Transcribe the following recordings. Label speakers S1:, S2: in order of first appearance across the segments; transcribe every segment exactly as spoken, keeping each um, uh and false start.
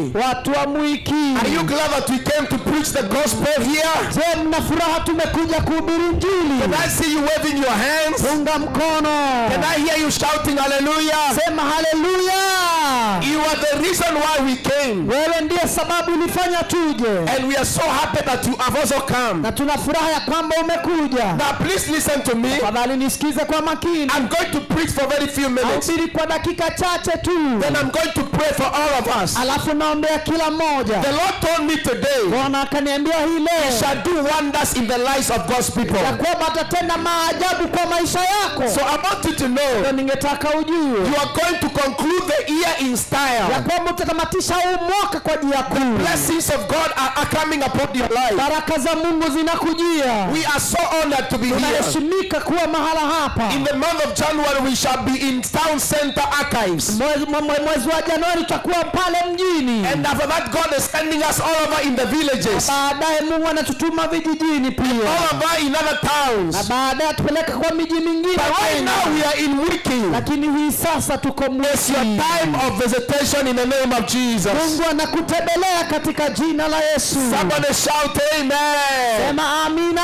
S1: Mwiki?
S2: Watu wa Mwiki.
S1: Are you glad that we came to preach the gospel here?
S2: Je, mna furaha tumekuja kuhubiri Injili?
S1: Can I see you waving your hands?
S2: Punga mkono.
S1: Can I hear you shouting hallelujah?
S2: Sema hallelujah.
S1: You are the reason why we came.
S2: Wewe ndiye sababu ulifanya tuje.
S1: And we are so happy that you have also come.
S2: Na tuna furaha ya kwamba umekuja.
S1: Now please listen to me.
S2: Tafadhali nisikize kwa makini.
S1: I'm going to preach for very few minutes.
S2: Nahubiri kwa dakika chache tu.
S1: Then I'm going to pray for all of us.
S2: Alafu naombea kila mmoja.
S1: The Lord told me today,
S2: Bwana akaniambia hii leo,
S1: He shall do wonders in the lives of God's people.
S2: ya kwamba atatenda maajabu kwa maisha yako.
S1: So I want you to know,
S2: Ndio ningetaka ujue,
S1: you are going to conclude the year in
S2: ya
S1: style.
S2: kwamba utatamatisha huu mwaka kwa njia kuu.
S1: Blessings of God are, are coming upon your life.
S2: Baraka za Mungu zinakujia.
S1: We are so honored to be here.
S2: Tunaheshimika kuwa mahala hapa.
S1: In the month of January, we shall be in Town Center Archives.
S2: Mwezi, mwezi wa Januari tutakuwa pale mjini.
S1: And after that, God is sending us all over in the villages.
S2: Baadaye Mungu anatutuma vijijini pia.
S1: All over in other towns.
S2: Na baadaye tupeleka kwa miji mingine.
S1: But right now we are in Mwiki.
S2: Lakini hii sasa tuko Mwiki.
S1: It's your time of visitation in the name of Jesus.
S2: Mungu anakutembelea katika jina la Yesu.
S1: Somebody shout amen.
S2: Sema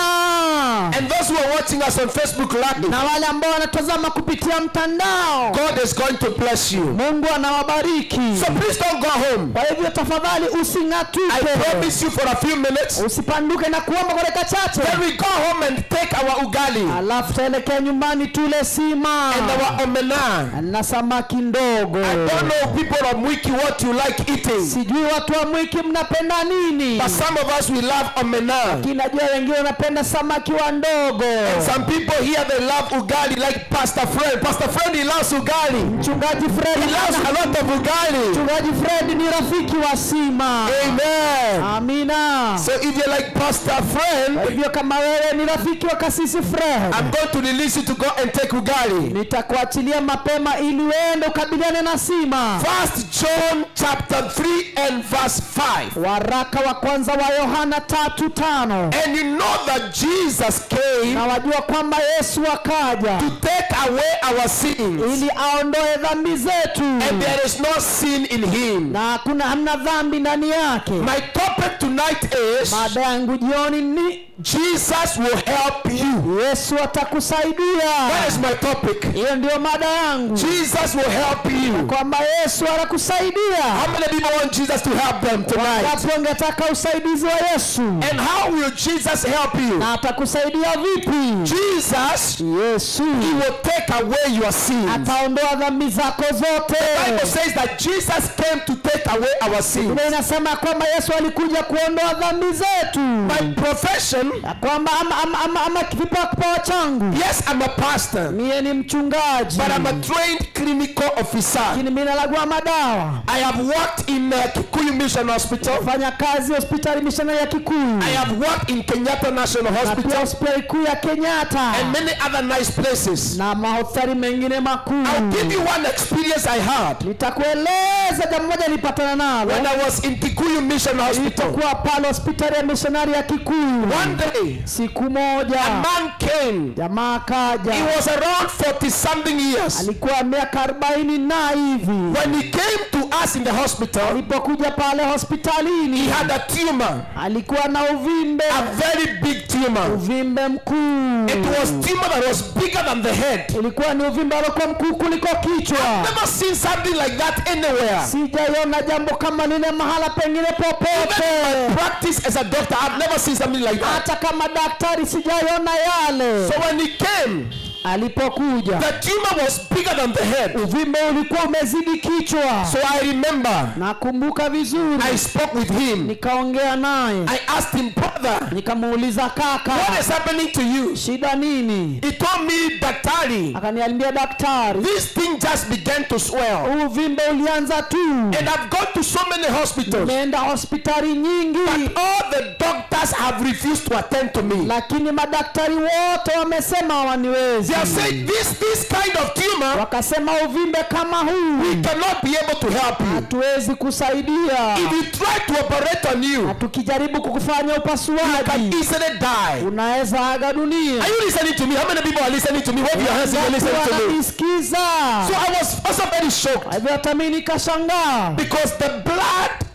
S2: amina.
S1: And those who are watching us on Facebook Live,
S2: na wale ambao wanatazama kupitia mtandao,
S1: God is going to bless you.
S2: Mungu anawabariki.
S1: So please don't go home.
S2: Kwa hivyo tafadhali using'atuke.
S1: I promise you for a few minutes.
S2: Usipanduke na kuomba kwa dakika chache.
S1: Then we go home and take our ugali.
S2: Alafu tuelekea nyumbani tule sima.
S1: And our omena.
S2: Na samaki ndogo.
S1: I don't know people of Mwiki what you like eating.
S2: Sijui watu wa Mwiki mnapenda nini.
S1: But some of us we love omena.
S2: Kinajua wengine wanapenda samaki wa ndogo.
S1: And some people here they love ugali like Pastor Fred. Pastor Fred he loves ugali.
S2: Mchungaji Fred
S1: he loves a lot of ugali.
S2: Mchungaji Fred ni rafiki wa sima.
S1: Amen.
S2: Amina.
S1: So if you like Pastor Fred,
S2: hivyo kama wewe ni rafiki wa kasisi Fred,
S1: I'm going to release you to go and take ugali.
S2: Nitakuachilia mapema ili uende ukabiliane na sima.
S1: First John chapter three and verse five.
S2: Waraka wa kwanza wa Yohana tatu tano.
S1: And you know that Jesus came,
S2: na wajua kwamba Yesu akaja
S1: to take away our sins,
S2: ili aondoe dhambi zetu.
S1: And there is no sin in him.
S2: Na hakuna hamna dhambi ndani yake.
S1: My topic tonight is,
S2: mada yangu jioni ni
S1: Jesus will help you.
S2: Yesu atakusaidia.
S1: That is my topic.
S2: Hiyo ndio mada yangu.
S1: Jesus will help you.
S2: Kwamba Yesu atakusaidia.
S1: How many people want Jesus to help them tonight?
S2: Watu wangetaka usaidizi wa Yesu.
S1: And how will Jesus help you?
S2: Na atakusaidia vipi?
S1: Jesus,
S2: Yesu,
S1: he will take away your sins.
S2: Ataondoa dhambi zako zote.
S1: The Bible says that Jesus came to take away our sins.
S2: Biblia inasema kwamba Yesu alikuja kuondoa dhambi zetu.
S1: My profession,
S2: kwamba ama ama ama, ama kipawa changu.
S1: Yes, I'm a pastor.
S2: Mimi ni mchungaji.
S1: But I'm a trained clinical officer.
S2: Lakini mimi nalagua madawa.
S1: I have worked in uh, Kikuyu Mission Hospital.
S2: Fanya kazi hospitali missionary ya Kikuyu.
S1: I have worked in Kenyatta National Hospital.
S2: Hospitali kuu ya Kenyatta.
S1: And many other nice places.
S2: Na mahospitali mengine makuu.
S1: I'll give you one experience I had.
S2: Nitakueleza jambo moja nilipatana nalo.
S1: When I was in Kikuyu Mission Hospital.
S2: Nilikuwa pale hospitali ya missionary ya Kikuyu.
S1: One day,
S2: siku moja,
S1: a man came.
S2: Jamaa kaja.
S1: He was around forty something years.
S2: Alikuwa miaka arobaini na hivi.
S1: When he came to us in the hospital,
S2: alipokuja pale hospitalini,
S1: he had a tumor.
S2: Alikuwa na uvimbe.
S1: A very big tumor.
S2: Uvimbe mkuu.
S1: It was tumor that was bigger than the head.
S2: Ilikuwa ni uvimbe uliokuwa mkuu kuliko kichwa.
S1: I've never seen something like that anywhere.
S2: Sijaiona jambo kama lile mahala pengine popote.
S1: Even my practice as a doctor, I've never seen something like that.
S2: Hata kama daktari sijaiona yale.
S1: So when he came,
S2: alipokuja,
S1: the tumor was bigger than the head.
S2: Uvimbe ulikuwa umezidi kichwa.
S1: So I remember,
S2: nakumbuka vizuri,
S1: I spoke with him.
S2: Nikaongea naye.
S1: I asked him, brother,
S2: nikamuuliza kaka,
S1: what is happening to you?
S2: Shida nini?
S1: He told me, daktari,
S2: akaniambia daktari,
S1: this thing just began to swell.
S2: Uvimbe ulianza tu.
S1: And I've gone to so many hospitals.
S2: Nimeenda hospitali nyingi.
S1: But all the doctors have refused to attend to me.
S2: Lakini madaktari wote wamesema hawaniwezi.
S1: They have said this this kind of tumor,
S2: wakasema uvimbe kama huu,
S1: we cannot be able to help you.
S2: Hatuwezi kusaidia.
S1: If we try to operate on you,
S2: tukijaribu kukufanya upasuaji,
S1: you can easily die.
S2: Unaweza aga dunia.
S1: Are you listening to me? How many people are listening to me? Wave your hands if you're listening to me.
S2: Nisikiza.
S1: So I was also very shocked.
S2: Hata mimi nikashangaa.
S1: Because the blood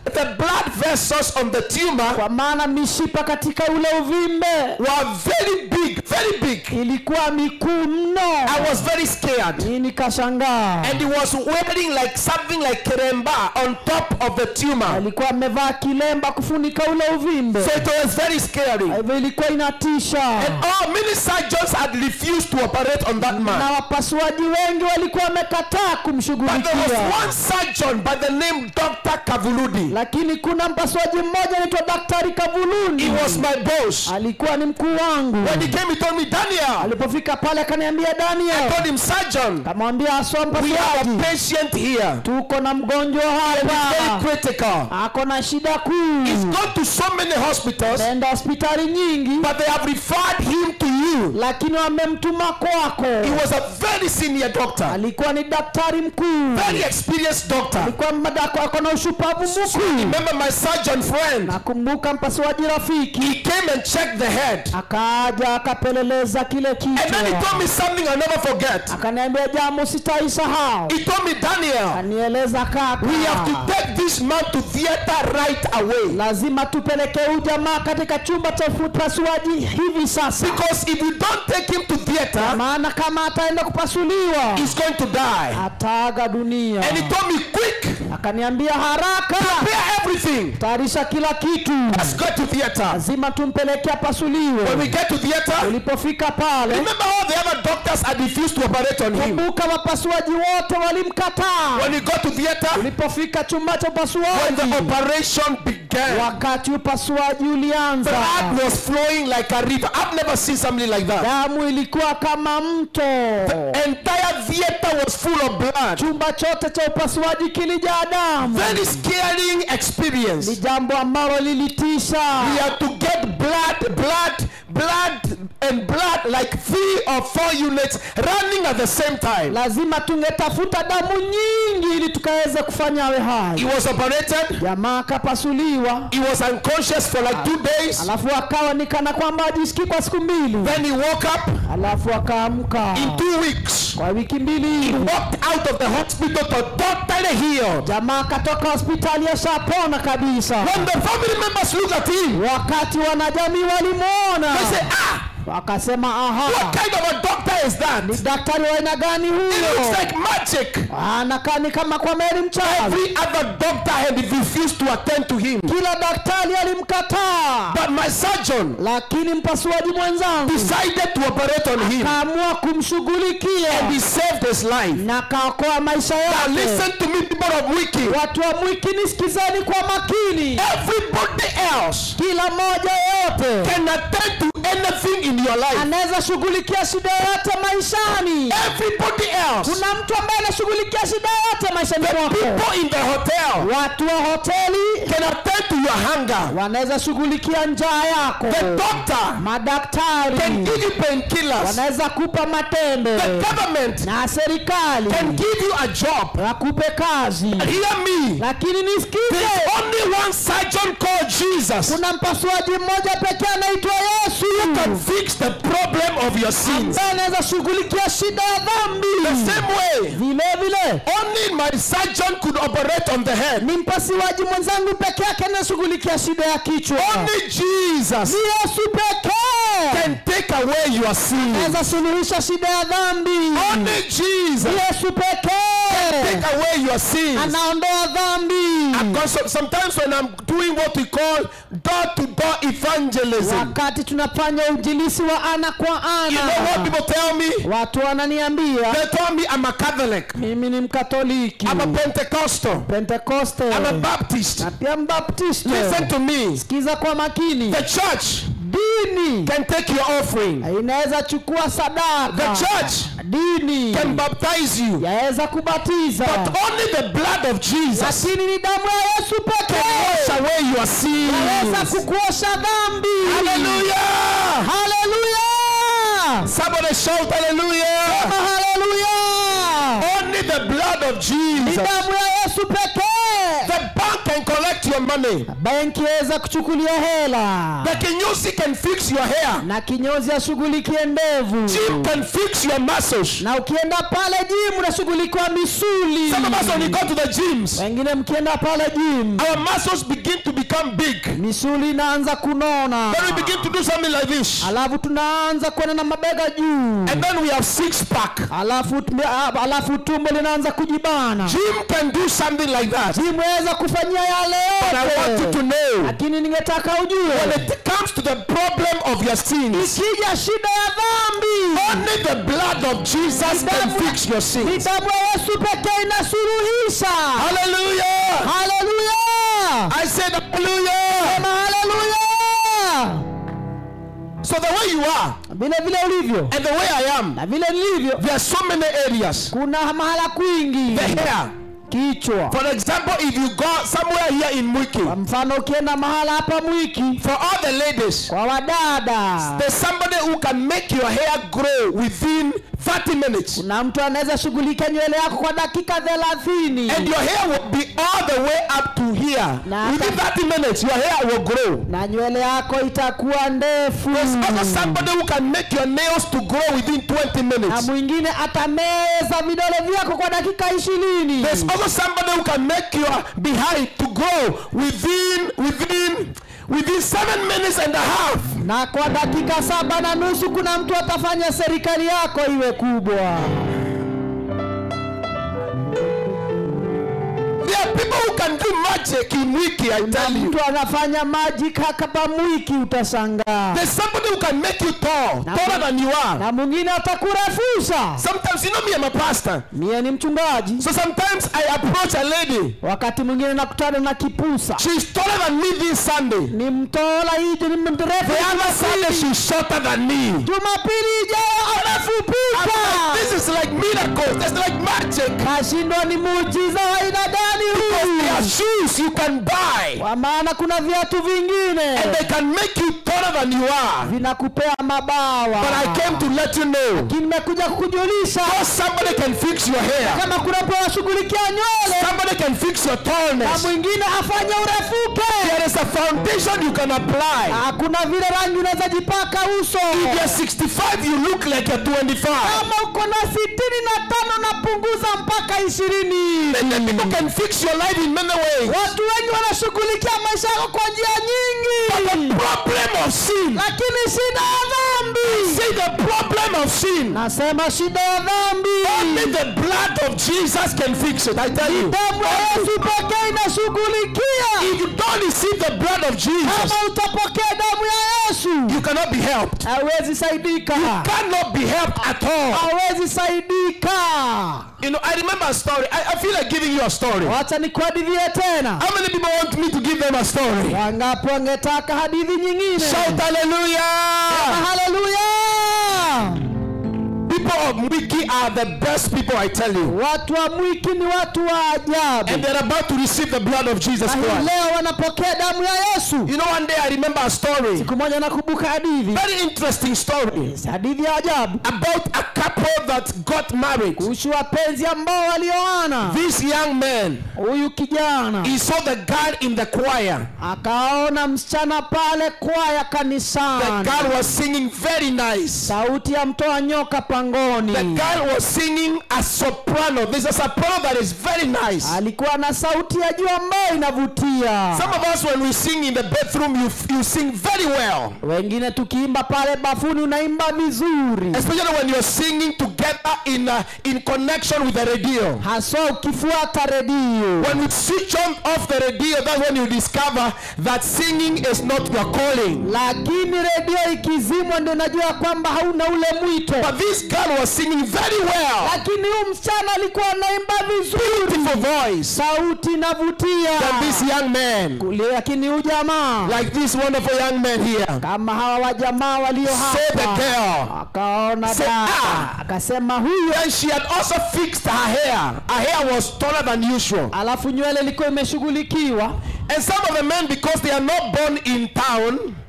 S1: the blood vessels on the tumor
S2: kwa maana mishipa katika ule uvimbe
S1: were very big, very big.
S2: ilikuwa mikuu mno.
S1: I was very scared.
S2: Nikashangaa.
S1: And he was wearing like something like keremba on top of the tumor.
S2: Alikuwa amevaa kilemba kufunika ule uvimbe.
S1: So it was very scary.
S2: Hivyo ilikuwa inatisha.
S1: And all many surgeons had refused to operate on that man.
S2: Na wapasuaji wengi walikuwa wamekataa kumshughulikia.
S1: But there was one surgeon by the name Doctor Kavuludi.
S2: Lakini kuna mpasuaji mmoja anaitwa Daktari Kavuludi.
S1: He was my boss.
S2: Alikuwa ni mkuu wangu.
S1: When he came, he told me, Daniel.
S2: Alipofika pale akaniambia, Daniel.
S1: I told him, surgeon.
S2: Kamwambia aswa mpasuaji.
S1: We have a patient here.
S2: Tuko na mgonjwa hapa.
S1: Very critical.
S2: Ako na shida kuu.
S1: He's gone to so many hospitals.
S2: Nenda hospitali nyingi.
S1: But they have referred him to you.
S2: Lakini wamemtuma kwako.
S1: He was a very senior doctor.
S2: Alikuwa ni daktari mkuu.
S1: Very experienced doctor.
S2: Alikuwa mmadako ako na ushupavu mkuu.
S1: Remember my surgeon friend.
S2: Nakumbuka mpasuaji rafiki.
S1: He came and checked the head.
S2: Akaja akapeleleza kile kichwa.
S1: And then he told me something I'll never forget.
S2: Akaniambia jambo sitaisahau.
S1: He told me, Daniel.
S2: Anieleza kaka.
S1: We have to take this man to theater right away.
S2: Lazima tupeleke huyu jamaa katika chumba cha upasuaji hivi sasa.
S1: Because if we don't take him to theater,
S2: maana kama ataenda kupasuliwa,
S1: he's going to die.
S2: Ataaga dunia.
S1: And he told me, quick.
S2: Akaniambia haraka.
S1: Prepare everything.
S2: Tayarisha kila kitu.
S1: Let's go to theater.
S2: Lazima tumpeleke apasuliwe.
S1: When we get to theater,
S2: ulipofika pale,
S1: remember all the other doctors had refused to operate on him.
S2: Kumbuka wapasuaji wote walimkataa.
S1: When we got to theater,
S2: ulipofika chumba cha upasuaji,
S1: when the operation began,
S2: wakati upasuaji ulianza,
S1: blood was flowing like a river. I've never seen something like that.
S2: Damu ilikuwa kama mto.
S1: The entire theater was full of blood.
S2: Chumba chote cha upasuaji kilijaa damu.
S1: Very scaring experience.
S2: Ni jambo ambalo lilitisha.
S1: We had to get blood, blood, blood and blood like three or four units running at the same time.
S2: Lazima tungetafuta damu nyingi ili tukaweze kufanya awe hai.
S1: He was operated.
S2: Jamaa akapasuliwa.
S1: He was unconscious for like two days.
S2: Alafu akawa ni kana kwamba hajisikii kwa siku mbili.
S1: Then he woke up.
S2: Alafu akaamka.
S1: In two weeks.
S2: Kwa wiki mbili.
S1: He walked out of the hospital to totally healed.
S2: Jamaa akatoka hospitali ashapona kabisa.
S1: When the family members look at him,
S2: wakati wanajamii walimuona,
S1: they say, ah,
S2: wakasema aha,
S1: what kind of a doctor is that?
S2: Ni daktari wa aina gani huyo?
S1: It looks like magic.
S2: Anakaa ni kama kwa meri mchawi.
S1: Every other doctor had refused to attend to him.
S2: Kila daktari alimkataa.
S1: But my surgeon,
S2: lakini mpasuaji mwenzangu,
S1: decided to operate on him.
S2: Akaamua kumshughulikia.
S1: And he saved his life.
S2: Na kaokoa maisha yake.
S1: Now listen to me, people of Wiki.
S2: Watu wa Mwiki, nisikizeni kwa makini.
S1: Everybody else,
S2: kila mmoja yote,
S1: can attend to anything in your life.
S2: Anaweza shughulikia shida yote maishani.
S1: Everybody else.
S2: Kuna mtu ambaye anashughulikia shida yote maishani mwako.
S1: People in the hotel,
S2: watu wa hoteli,
S1: can attend to your hunger.
S2: Wanaweza shughulikia njaa yako.
S1: The doctor,
S2: madaktari,
S1: can give you painkillers.
S2: Wanaweza kupa matende.
S1: The government,
S2: na serikali,
S1: can give you a job.
S2: Wakupe kazi.
S1: Hear me.
S2: Lakini nisikize.
S1: There's only one surgeon called Jesus.
S2: Kuna mpasuaji mmoja pekee anaitwa Yesu.
S1: Who can fix the problem of your sins.
S2: Anaweza shughulikia shida ya dhambi.
S1: The same way.
S2: Vile vile.
S1: Only my surgeon could operate on the head.
S2: Ni mpasuaji mwenzangu pekee yake anashughulikia shida ya kichwa.
S1: Only Jesus.
S2: Ni Yesu pekee
S1: can take away your sins.
S2: Anaweza suluhisha shida ya dhambi.
S1: Only Jesus.
S2: Ni Yesu pekee
S1: can take away your sins.
S2: Anaondoa dhambi.
S1: Because sometimes when I'm doing what we call door-to-door evangelism,
S2: wakati tunafanya ujilisi wa ana kwa ana,
S1: you know what people tell me?
S2: Watu wananiambia,
S1: they tell me I'm a Catholic,
S2: mimi ni Mkatoliki,
S1: I'm a Pentecostal,
S2: Pentecoste,
S1: I'm a Baptist.
S2: na pia Mbaptist.
S1: Listen to me.
S2: Sikiza kwa makini.
S1: The church,
S2: dini,
S1: can take your offering.
S2: Inaweza chukua sadaka.
S1: The church,
S2: dini,
S1: can baptize you.
S2: Yaweza kubatiza.
S1: But only the blood of Jesus,
S2: lakini ni damu ya Yesu pekee,
S1: can wash away your sins.
S2: Yaweza kukuosha dhambi.
S1: Hallelujah!
S2: Hallelujah!
S1: Somebody shout hallelujah!
S2: Hallelujah!
S1: Only the blood of Jesus.
S2: Ni damu ya Yesu pekee
S1: The bank can collect your money.
S2: benki yaweza kuchukulia hela,
S1: The kinyozi can fix your hair.
S2: na kinyozi ashughulikie ndevu,
S1: Gym can fix your muscles.
S2: na ukienda pale gym unashughulikiwa misuli.
S1: Some of us, when we go to the gyms,
S2: Wengine mkienda pale gym,
S1: our muscles begin to become big.
S2: misuli inaanza kunona,
S1: Then we begin to do something like this.
S2: alafu tunaanza kwenda na mabega juu,
S1: And then we have six pack.
S2: alafu alafu tumbo linaanza kujibana.
S1: Gym can do something like that.
S2: Gym inaweza kufanyia yale
S1: But I want you
S2: yote,
S1: to know,
S2: lakini ningetaka ujue
S1: when it comes to the problem of your sins,
S2: ikija shida ya dhambi,
S1: only the blood of Jesus can fix your
S2: ni
S1: sins.
S2: damu ya Yesu pekee inasuluhisha.
S1: Hallelujah.
S2: Haleluya!
S1: I said hallelujah.
S2: Sema haleluya!
S1: So the way you are
S2: Vile vile ulivyo
S1: and the way I am,
S2: na vile nilivyo,
S1: there are so many areas.
S2: kuna mahala kwingi.
S1: The hair.
S2: Kichwa,
S1: For example, if you go somewhere here in Mwiki,
S2: kwa mfano ukienda mahala hapa Mwiki,
S1: for all the ladies,
S2: kwa wadada,
S1: there's somebody who can make your hair grow within thirty minutes.
S2: na mtu anaweza shughulikia nywele yako kwa dakika thelathini,
S1: And your hair will be all the way up to here.
S2: Na
S1: Within thirty minutes, your hair will grow.
S2: na nywele yako itakuwa ndefu.
S1: There's also somebody who can make your nails to grow within twenty
S2: Na
S1: minutes.
S2: mwingine atameza vidole vyako kwa dakika ishirini.
S1: There's also somebody who can make your behind to grow within within within seven minutes and a half.
S2: Na kwa dakika saba na nusu kuna mtu atafanya serikali yako iwe kubwa.
S1: There are people who can do magic in Wiki, I
S2: Na
S1: tell you.
S2: mtu anafanya magic hapa Mwiki, utashangaa.
S1: There's somebody who can make you tall, taller than you are.
S2: Na mwingine atakurefusha.
S1: Sometimes, you know me, I'm a pastor.
S2: Mie ni mchungaji.
S1: So sometimes I approach a lady.
S2: Wakati mwingine nakutana na kipusa.
S1: She's taller than me this Sunday.
S2: Ni mtola hije, ni mrefu.
S1: The other Sunday she's shorter than me.
S2: Jumapili ijayo
S1: I'm
S2: anafupika.
S1: like, this is like miracles. That's like magic.
S2: Kashindwa ni muujiza wa aina gani
S1: Because there are
S2: huu?
S1: shoes you can buy.
S2: Kwa maana kuna viatu vingine
S1: And they can make you taller than you are.
S2: vinakupea mabawa.
S1: But I came to let you know.
S2: Nimekuja kukujulisha
S1: Because somebody can fix your hair.
S2: kama kuna mtu anashughulikia nywele
S1: Somebody can fix your
S2: na
S1: tallness.
S2: mwingine afanye urefuke.
S1: There is a foundation you can apply.
S2: Hakuna vile rangi unaweza jipaka uso.
S1: If you're sixty-five, you look like you're twenty-five.
S2: Kama uko na sitini na tano napunguza mpaka ishirini.
S1: And then people can fix your life in many ways.
S2: Watu wengi wanashughulikia maisha yako kwa njia
S1: But the
S2: nyingi,
S1: problem of sin,
S2: lakini shida ya dhambi,
S1: say the problem of sin,
S2: nasema shida ya dhambi,
S1: only the blood of Jesus can fix it. I tell you.
S2: damu ya Yesu pekee inashughulikia.
S1: If you don't receive the blood of Jesus,
S2: Kama utapokea damu ya Yesu,
S1: you cannot be helped.
S2: hawezi saidika,
S1: Cannot be helped at all.
S2: hawezi saidika.
S1: You know, I remember a story. I, I feel like giving you a story.
S2: Wacha nikuhadithie tena.
S1: How many people want me to give them a story?
S2: Wangapi wangetaka hadithi nyingine?
S1: Shout hallelujah!
S2: Haleluya!
S1: People of Mwiki are the best people, I tell you.
S2: Watu wa Mwiki ni watu wa ajabu.
S1: And they're about to receive the blood of Jesus
S2: Na hii
S1: Christ.
S2: leo wanapokea damu ya Yesu.
S1: You know, one day I remember a story.
S2: Siku moja nakumbuka hadithi.
S1: Very interesting story.
S2: Hadithi ya ajabu.
S1: About a couple that got married.
S2: Kuhusu wapenzi ambao walioana.
S1: This young man,
S2: Huyu kijana
S1: he saw the girl in the choir.
S2: akaona msichana pale kwaya
S1: The
S2: kanisani.
S1: girl was singing very nice.
S2: Sauti ya mtoa nyoka pangoni.
S1: The girl was singing a soprano. There's a soprano that is very nice.
S2: Alikuwa na sauti ya juu ambayo inavutia.
S1: Some of us, when we sing in the bathroom, you, you sing very well.
S2: Wengine tukiimba pale bafuni unaimba vizuri.
S1: Especially when you're singing together in uh, in connection with the radio.
S2: Haswa ukifuata redio.
S1: When you switch on off the radio, that's when you discover that singing is not your calling.
S2: Lakini redio ikizimwa ndio najua kwamba hauna ule mwito.
S1: But this girl was singing very well.
S2: Lakini huyu msichana alikuwa anaimba vizuri.
S1: Beautiful voice.
S2: Sauti inavutia.
S1: Than this young man.
S2: Kule, lakini huyu jamaa
S1: Like this wonderful young man here.
S2: kama hawa wajamaa walio
S1: Say the
S2: hapa.
S1: girl.
S2: Akaona
S1: Say,
S2: dada.
S1: ah.
S2: Akasema huyu.
S1: And she had also fixed her hair. Her hair was taller than usual.
S2: Alafu nywele ilikuwa imeshughulikiwa.
S1: And some of the men, because they are not born in town,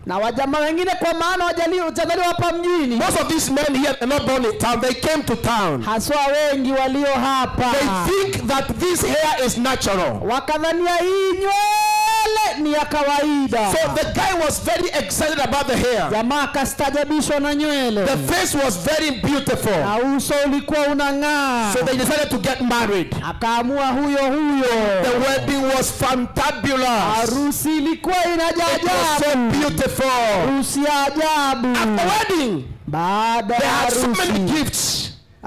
S2: Na wajamaa wengine kwa maana wajazaliwa hapa mjini.
S1: Most of these men here are not born in town. They came to town.
S2: Haswa wengi walio hapa.
S1: They think that this hair is natural.
S2: Wakadhania hii nywele ni ya kawaida.
S1: So the guy was very excited about the hair.
S2: Jamaa kastajabishwa na nywele.
S1: The face was very beautiful.
S2: Na uso ulikuwa unang'aa.
S1: So they decided to get married.
S2: Akaamua huyo huyo.
S1: The wedding was fantabulous.
S2: Harusi ilikuwa inajabu.
S1: So beautiful.
S2: Harusi ajabu.
S1: After wedding,
S2: baada
S1: they
S2: ya
S1: had so
S2: harusi.
S1: many gifts.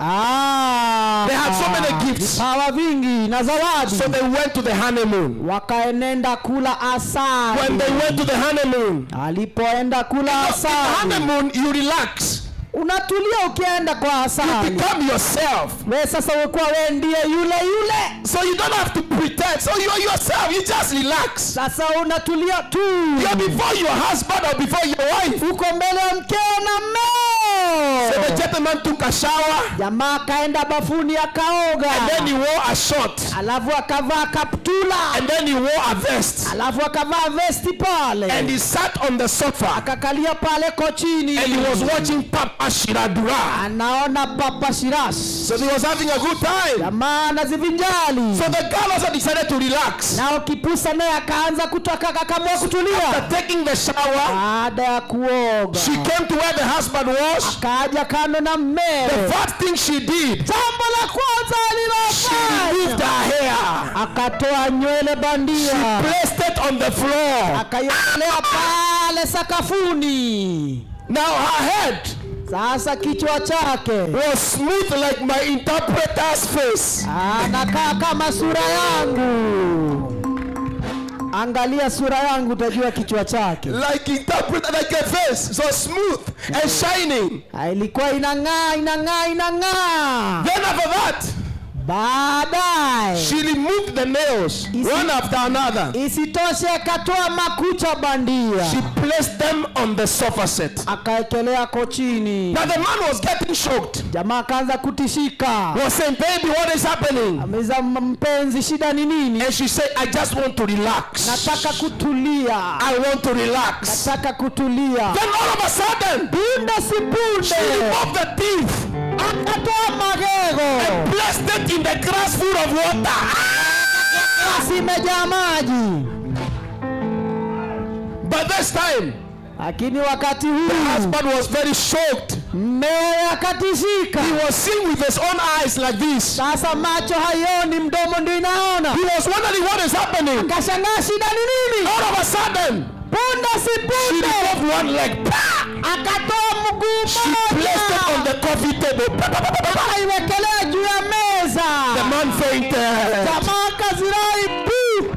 S2: Ah,
S1: They had so many gifts.
S2: Vipawa vingi na zawadi.
S1: So they went to the honeymoon.
S2: Wakaenenda kula asali.
S1: When they went to the honeymoon,
S2: alipoenda kula
S1: in the
S2: asali.
S1: honeymoon you relax.
S2: Unatulia ukienda kwa
S1: You
S2: asali.
S1: become yourself.
S2: Wewe sasa ukuwa wewe ndiye yule yule.
S1: So you don't have to pretend. So you are yourself. You just relax.
S2: Sasa unatulia tu.
S1: You are before your husband or before your wife.
S2: Uko mbele ya mkeo na mmeo.
S1: So the gentleman took a shower.
S2: Jamaa kaenda bafuni akaoga.
S1: And then he wore a short.
S2: Alafu akavaa kaptula.
S1: And then he wore a vest.
S2: Alafu akavaa vesti pale.
S1: And he sat on the sofa.
S2: Akakalia pale kochini.
S1: And he was watching Papa Shiradura.
S2: Anaona Papa Shiras.
S1: So he was having a good time.
S2: Jamaa anazivinjali.
S1: So the girl also decided to relax.
S2: Nao kipusa naye akaanza kutoka akakamua kutulia.
S1: After taking the shower,
S2: baada ya kuoga,
S1: she came to where the husband was.
S2: Akaja kando na mmeo.
S1: The first thing she did,
S2: jambo la kwanza alilofanya,
S1: she removed her hair.
S2: Akatoa nywele bandia.
S1: She placed it on the floor.
S2: Akaiongelea pale sakafuni.
S1: Now her head
S2: Sasa kichwa chake
S1: was smooth like my interpreter's face.
S2: anakaa kama sura yangu. Angalia sura yangu utajua kichwa chake.
S1: Like interpreter, like a face, so smooth and shining.
S2: Ilikuwa inang'aa, inang'aa, inang'aa.
S1: Then after that,
S2: baadaye
S1: she removed the nails,
S2: Isi,
S1: one after another.
S2: Isitoshe akatoa makucha bandia.
S1: She placed them on the sofa set.
S2: Akaekelea kochini.
S1: Now the man was getting shocked.
S2: Jamaa akaanza kutishika.
S1: Was saying, baby, what is happening?
S2: Ameza mpenzi, shida ni nini?
S1: And she said, I just want to relax.
S2: Nataka kutulia.
S1: I want to relax.
S2: Nataka kutulia.
S1: Then all of a sudden,
S2: punde si punde,
S1: she removed the teeth.
S2: Akatoa magego.
S1: And placed it in the glass full of water.
S2: Simejaa maji.
S1: By this time,
S2: lakini wakati huu
S1: the husband was very shocked.
S2: Mmeo akatishika.
S1: He was seeing with his own eyes like this.
S2: Sasa macho hayoni, mdomo ndio inaona.
S1: He was wondering what is happening.
S2: Akashangaa shida ni nini?
S1: All of a sudden,
S2: punde si punde,
S1: she removed one leg.
S2: Akatoa mguu
S1: She placed it on the coffee table.
S2: Akaiwekelea juu ya meza.
S1: The man fainted.
S2: Jamaa akazirai.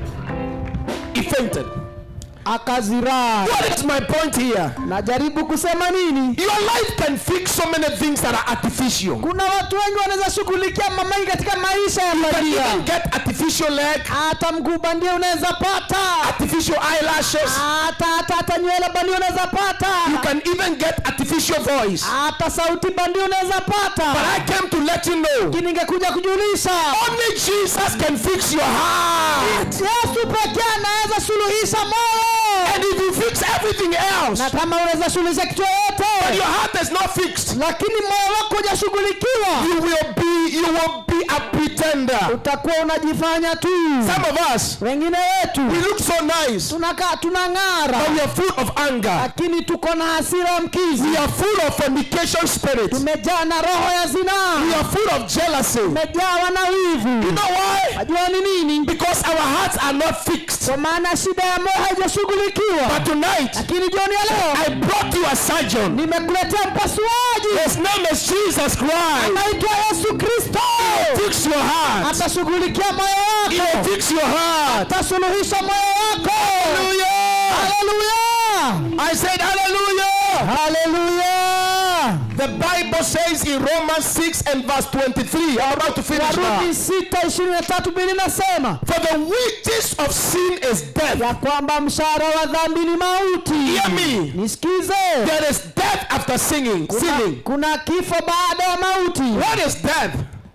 S1: He fainted.
S2: Akazirai.
S1: What is my point here?
S2: Najaribu kusema nini?
S1: Your life can fix so many things that are artificial.
S2: Kuna watu wengi wanaweza shughulikia mamai katika maisha ya bandia.
S1: You can get artificial leg.
S2: Hata mguu bandia unaweza pata.
S1: Artificial eyelashes.
S2: Hata hata hata nywele bandia unaweza pata.
S1: You can even get artificial voice.
S2: Hata sauti bandia unaweza pata.
S1: But I came to let you know.
S2: Kini ningekuja kujulisha.
S1: Only Jesus can fix your heart.
S2: Yesu pekee anaweza suluhisha moyo.
S1: And if you fix everything else,
S2: na kama unaweza suluhisha kitu yote,
S1: but your heart is not fixed,
S2: lakini moyo wako hujashughulikiwa,
S1: you will be you will be a pretender.
S2: Utakuwa unajifanya tu.
S1: Some of us,
S2: wengine wetu,
S1: we look so nice,
S2: tunakaa tunang'ara,
S1: but we are full of anger.
S2: lakini tuko na hasira mkizi.
S1: We are full of fornication spirit.
S2: Tumejaa na roho ya zinaa.
S1: We are full of jealousy.
S2: Tumejawa na wivu.
S1: You know why?
S2: Unajua ni nini?
S1: Because our hearts are not fixed.
S2: Kwa maana shida ya moyo haijashughulikiwa.
S1: But tonight,
S2: lakini jioni ya leo,
S1: I brought you a surgeon.
S2: Nimekuletea mpasuaji.
S1: His name is Jesus Christ.
S2: Anaitwa Yesu Kristo.
S1: Fix your heart.
S2: Atashughulikia moyo wako.
S1: He will fix your heart.
S2: Atasuluhisha moyo wako.
S1: Hallelujah.
S2: Hallelujah.
S1: I said hallelujah.
S2: Hallelujah.
S1: The Bible says in Romans six and verse twenty-three, I'm about to finish now.
S2: Warumi sita ishirini na tatu Biblia inasema,
S1: for the wages of sin is death.
S2: Ya kwamba mshahara wa dhambi ni mauti.
S1: Hear me.
S2: Nisikize.
S1: There is death after singing.
S2: Kuna,
S1: sinning.
S2: kuna kifo baada ya mauti.
S1: What is death?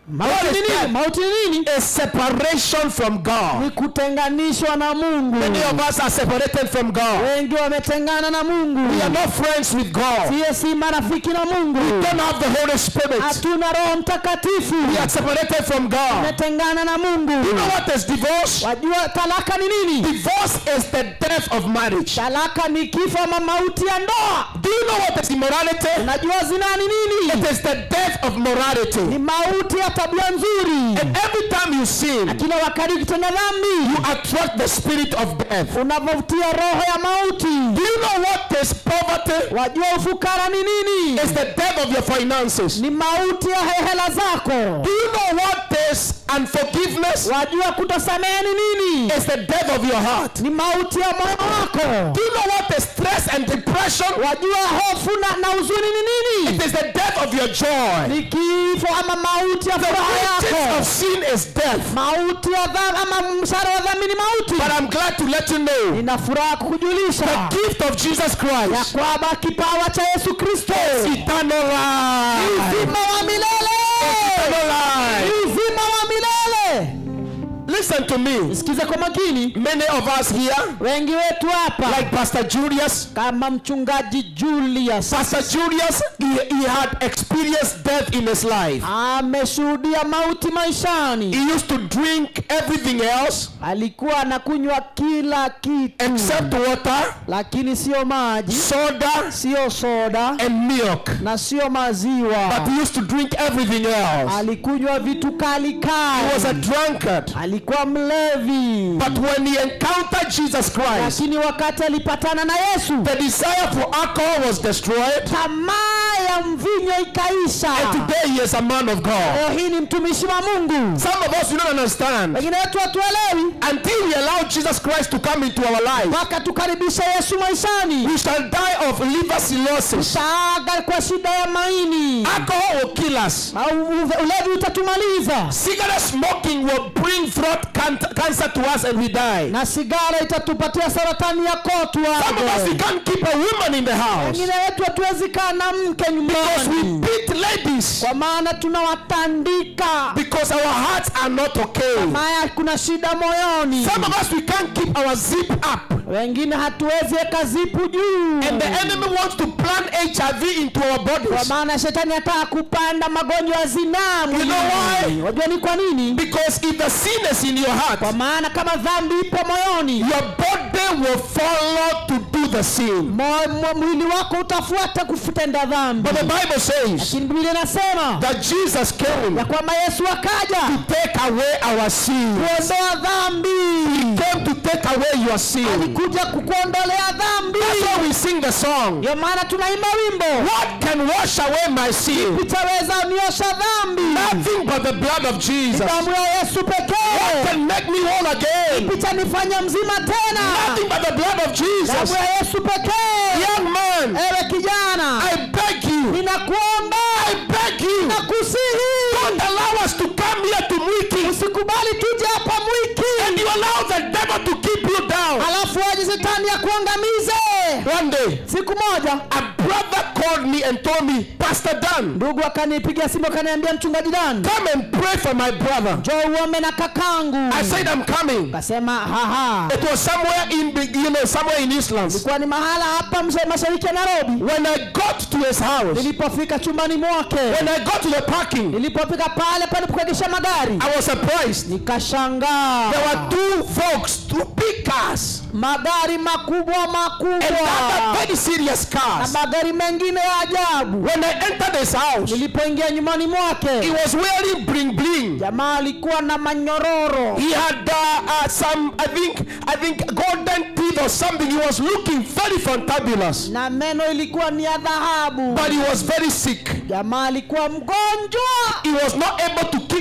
S2: Mauti ni nini? Mauti ni nini?
S1: A separation from God.
S2: Ni kutenganishwa na Mungu.
S1: Many of us are separated from God.
S2: Wengi wametengana na Mungu.
S1: We are not friends with God.
S2: Sisi si marafiki na Mungu.
S1: We don't have the Holy Spirit.
S2: Hatuna Roho Mtakatifu.
S1: We are separated from God.
S2: Tumetengana na Mungu.
S1: You know what is divorce?
S2: Wajua talaka ni nini?
S1: Divorce is the death of marriage.
S2: Talaka ni kifo ama mauti ya ndoa.
S1: Do you know what is immorality?
S2: Unajua zina ni nini?
S1: It is the death of morality.
S2: Ni mauti ya tabia nzuri.
S1: And every time you sin,
S2: kila wakati ukitenda dhambi,
S1: you attract the spirit of death.
S2: unavutia roho ya mauti.
S1: Do you know what is poverty?
S2: Wajua ufukara ni nini?
S1: It's the death of your finances.
S2: Ni mauti ya hela zako.
S1: Do you know what is unforgiveness?
S2: Wajua kutosamehe ni nini?
S1: It's the death of your heart.
S2: Ni mauti ya moyo wako.
S1: Do you know what is stress and depression?
S2: Wajua hofu na, na huzuni ni nini?
S1: It is the death of your joy.
S2: Ni kifo ama mauti ya furaha
S1: The wages
S2: yako.
S1: of sin is death.
S2: Mauti ya dhambi ama mshahara wa dhambi ni mauti.
S1: But I'm glad to let you know
S2: Nina furaha kukujulisha
S1: the gift of Jesus
S2: ya
S1: Christ
S2: kwamba kipawa cha Yesu Kristo
S1: is eternal life.
S2: ni uzima wa milele.
S1: Eternal life.
S2: Ni uzima wa milele.
S1: Listen to me.
S2: Sikiza kwa makini.
S1: Many of us here,
S2: Wengi wetu hapa
S1: like Pastor Julius,
S2: kama mchungaji Julius,
S1: Pastor Julius, he, he had experienced death in his life.
S2: ameshuhudia mauti maishani.
S1: He used to drink everything else
S2: Alikuwa anakunywa kila kitu
S1: except water,
S2: lakini sio maji,
S1: soda,
S2: sio soda
S1: and milk.
S2: na sio maziwa.
S1: But he used to drink everything else.
S2: Alikunywa vitu kali
S1: He was a
S2: kali.
S1: drunkard.
S2: Alikuwa mlevi.
S1: But when he encountered Jesus Christ,
S2: Lakini wakati alipatana na Yesu,
S1: the desire for alcohol was destroyed.
S2: tamaa ya mvinyo ikaisha.
S1: And today he is a man of God.
S2: Leo hii ni mtumishi wa Mungu.
S1: Some of us, we don't understand.
S2: Wengine wetu hatuelewi.
S1: Until we allow Jesus Christ to come into our life,
S2: Mpaka tukaribisha Yesu maishani,
S1: we shall die of liver cirrhosis.
S2: taaga kwa shida ya maini.
S1: Alcohol will kill us.
S2: Au ulevi utatumaliza.
S1: Cigarette smoking will bring throat can cancer to us and we die.
S2: Na sigara itatupatia saratani ya koo
S1: Some of us, we
S2: tuage.
S1: can't keep a woman in the house
S2: Wengine wetu hatuwezi kaa na mke
S1: because we
S2: nyumbani,
S1: beat ladies
S2: kwa maana tunawatandika.
S1: because our hearts are not okay.
S2: Maya kuna shida moyoni.
S1: Some of us, we can't keep our zip up.
S2: Wengine hatuwezi eka zipu juu.
S1: And the enemy wants to plant H I V into our
S2: Kwa
S1: bodies.
S2: maana shetani anataka kupanda magonjwa ya zinaa
S1: You know
S2: mwilini.
S1: why?
S2: Wajua ni kwa nini?
S1: Because if the sin is in your heart,
S2: Kwa maana kama dhambi ipo moyoni,
S1: your body will follow to do the sin.
S2: mo- mo- mwili wako utafuata kutenda dhambi.
S1: But the Bible says
S2: Lakini Biblia inasema
S1: that Jesus came
S2: ya kwamba Yesu akaja
S1: to take away our sin.
S2: kuondoa dhambi.
S1: He came to take away your sin.
S2: Alikuja kukuondolea dhambi.
S1: That's why we sing the song.
S2: Ndio maana tunaimba wimbo,
S1: What can wash away my sin?
S2: itaweza niosha dhambi?
S1: Nothing but the blood of Jesus.
S2: Damu ya Yesu
S1: What
S2: pekee.
S1: can make me whole again?
S2: Itanifanya mzima tena.
S1: Nothing but the blood of
S2: Damu
S1: Jesus.
S2: ya Yesu pekee.
S1: Young man,
S2: Ewe kijana,
S1: I beg you,
S2: ninakuomba,
S1: I beg you,
S2: nakusihi,
S1: don't allow us to come here to Mwiki
S2: usikubali tuje hapa Mwiki
S1: and you allow the devil to keep you down.
S2: alafu waje shetani ya kuangamize.
S1: One day,
S2: Siku moja
S1: a brother called me and told me, Pastor Dan,
S2: ndugu akanipigia simu akaniambia, mchungaji Dan,
S1: come and pray for my brother.
S2: njoo uombe na kakangu.
S1: I said, I'm coming.
S2: Kasema haha.
S1: It was somewhere in, the- you know, somewhere in Eastlands.
S2: Kwa ni mahala hapa mse- mashariki ya Nairobi.
S1: When I got to his house,
S2: Nilipofika chumbani mwake,
S1: when I got to the parking,
S2: nilipofika pale pale kuegesha magari,
S1: I was surprised.
S2: nikashangaa.
S1: There were two folks, two big cars,
S2: Magari makubwa
S1: and other
S2: makubwa
S1: very serious
S2: na
S1: cars.
S2: magari mengine ya ajabu.
S1: When I entered his house,
S2: Nilipoingia nyumbani
S1: he
S2: mwake,
S1: was wearing bling bling.
S2: jamaa alikuwa na manyororo.
S1: He had uh, uh, some, I think, I think, golden teeth or something. He was looking very fantabulous,
S2: Na meno ilikuwa ni ya dhahabu.
S1: but he was very sick.
S2: Jamaa alikuwa mgonjwa.
S1: He was not able to keep food in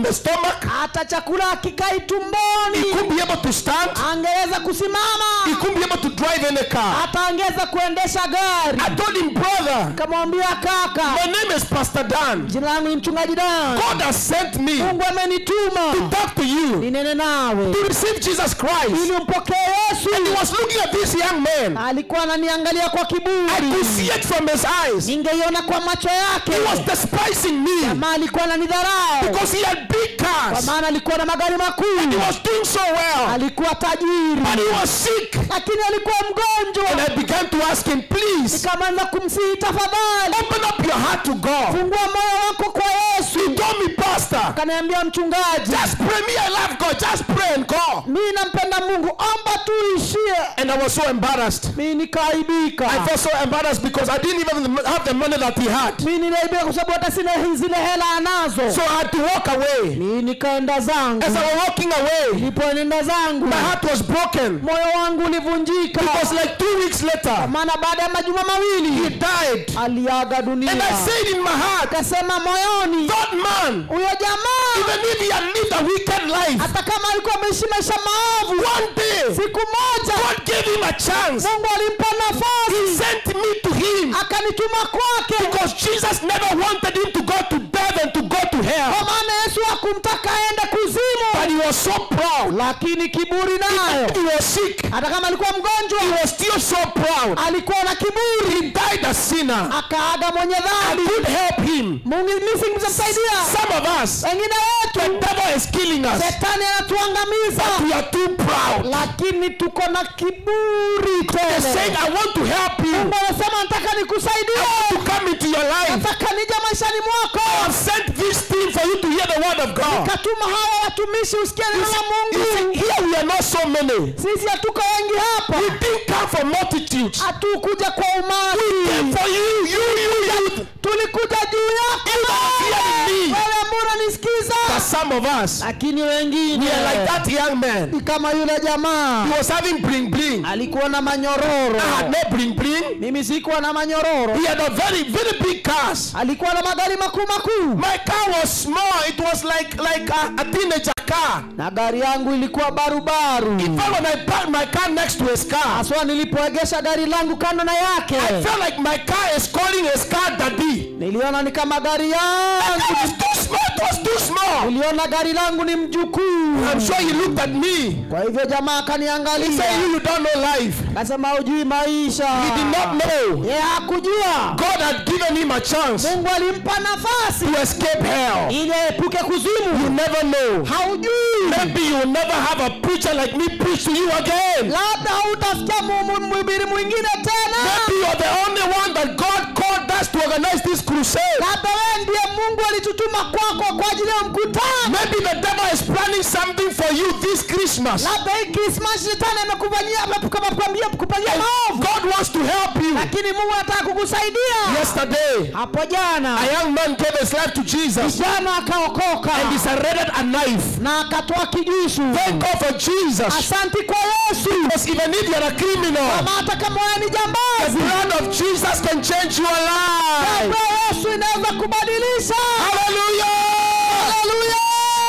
S1: the stomach.
S2: hata chakula kikai tumboni,
S1: He couldn't be able to stand.
S2: angeweza kusimama,
S1: He couldn't be able to drive any car.
S2: hata angeweza kuendesha gari.
S1: I told him, brother,
S2: Kamwambia kaka,
S1: my name is Pastor Dan.
S2: jina langu ni mchungaji Dan.
S1: God has sent me
S2: Mungu
S1: to
S2: amenituma
S1: talk to you,
S2: ninene nawe
S1: to receive Jesus Christ.
S2: ili umpokee Yesu.
S1: And he was looking at this young man.
S2: Alikuwa ananiangalia kwa
S1: I could
S2: kiburi,
S1: see it from his eyes.
S2: ningeiona kwa macho yake.
S1: He was despising me
S2: Jamaa alikuwa ananidharau
S1: because he had big
S2: kwa
S1: cars.
S2: maana alikuwa na magari
S1: He
S2: makuu,
S1: was doing so well.
S2: alikuwa tajiri,
S1: But he was sick.
S2: lakini alikuwa
S1: And
S2: mgonjwa.
S1: I began to ask him, please,
S2: Nikaanza kumsihi, tafadhali
S1: open up your heart to God.
S2: fungua moyo wako kwa Yesu.
S1: He told me, Pastor,
S2: Akaniambia, mchungaji,
S1: just pray me. I love God. Just pray and go.
S2: mimi nampenda Mungu, omba tu ishie.
S1: And I was so embarrassed.
S2: Mimi nikaibika.
S1: I felt so embarrassed because I didn't even have the money that he had.
S2: Mimi niliibika kwa sababu hata sina zile hela anazo.
S1: So I had to walk away.
S2: Mimi nikaenda zangu.
S1: As I was walking away,
S2: Nilipoenda zangu,
S1: my heart was broken
S2: moyo wangu ulivunjika.
S1: because like two weeks later,
S2: Maana baada ya majuma
S1: he
S2: mawili
S1: died.
S2: aliaga dunia.
S1: And I said in my heart,
S2: Akasema moyoni,
S1: that man,
S2: huyo jamaa
S1: even if he had lived a wicked life,
S2: hata kama alikuwa ameishi maisha maovu,
S1: one day,
S2: siku moja
S1: God gave him a chance.
S2: Mungu alimpa
S1: He
S2: nafasi,
S1: sent me to him
S2: akanituma kwake.
S1: because Jesus never wanted him to go to death and to go to
S2: Kwa
S1: hell.
S2: maana Yesu hakumtaka aende
S1: But
S2: kuzimu,
S1: he was so proud.
S2: lakini kiburi nayo.
S1: He was sick.
S2: Hata kama alikuwa
S1: He
S2: mgonjwa,
S1: was still so proud.
S2: alikuwa na
S1: He
S2: kiburi,
S1: died a sinner.
S2: akaaga mwenye
S1: I
S2: dhambi.
S1: could help him.
S2: Mungu mimi singemsaidia.
S1: Some of us,
S2: Wengine
S1: the
S2: wetu
S1: devil is killing us.
S2: shetani anatuangamiza,
S1: We are too proud.
S2: lakini tuko na kiburi
S1: They're saying,
S2: tele.
S1: I want to help you.
S2: Mungu anasema nataka nikusaidie,
S1: To come into your life.
S2: nataka nije maishani
S1: I
S2: mwako.
S1: have sent this thing for you to hear the word of God.
S2: Katuma hawa watumishi usikie
S1: You
S2: neno
S1: see,
S2: la
S1: you see,
S2: Mungu.
S1: here we are not so many.
S2: Sisi hatuko wengi hapa,
S1: We didn't come for multitudes.
S2: hatukuja kwa
S1: Came
S2: umati,
S1: for you, you, you, you.
S2: tulikuja juu yako
S1: You are hearing me.
S2: wewe ambao unanisikiza.
S1: But some of us,
S2: Lakini wengine
S1: we are like that young man.
S2: ni kama yule jamaa,
S1: He was having bling bling.
S2: alikuwa na manyororo.
S1: I had no bling bling.
S2: Mimi sikuwa na manyororo.
S1: He had a very, very big cars.
S2: Alikuwa na magari makuu makuu,
S1: My car was small. It was like like a, a teenager car.
S2: na gari yangu ilikuwa barubaru.
S1: In fact, when I parked my car next to his car,
S2: Haswa nilipoegesha gari langu kando na yake,
S1: I felt like my car is calling his car daddy.
S2: niliona ni kama gari
S1: It
S2: yangu,
S1: was too small. It was too small.
S2: niliona gari langu ni mjukuu.
S1: I'm sure he looked at me.
S2: Kwa hivyo jamaa
S1: He said,
S2: akaniangalia,
S1: you, you don't know life.
S2: akasema hujui maisha.
S1: He did not know.
S2: Yeye hakujua
S1: God had given him a chance
S2: Mungu alimpa nafasi
S1: to escape hell.
S2: ili aepuke
S1: You
S2: kuzimu.
S1: never know.
S2: Haujui,
S1: Maybe you'll never have a preacher like me preach to you again.
S2: labda hautasikia mu- mu- mhubiri mwingine tena,
S1: Maybe you're the only one that God called us to organize this crusade.
S2: labda wewe ndiye Mungu alitutuma kwako kwa ajili ya mkutano.
S1: Maybe the devil is planning something for you this Christmas.
S2: Labda hii Christmas shetani amekufanyia amekuambia kukufanyia maovu,
S1: God wants to help you.
S2: lakini Mungu anataka kukusaidia.
S1: Yesterday,
S2: Hapo jana
S1: a young man gave his life to Jesus
S2: kijana akaokoka
S1: and he surrendered a knife.
S2: na akatoa kijisu.
S1: Thank God for Jesus.
S2: Asante kwa Yesu,
S1: Because even if you're a criminal,
S2: kama hata kama wewe ni
S1: the
S2: jambazi,
S1: blood of Jesus can change your life.
S2: damu ya Yesu inaweza kubadilisha.
S1: Hallelujah.
S2: Haleluya!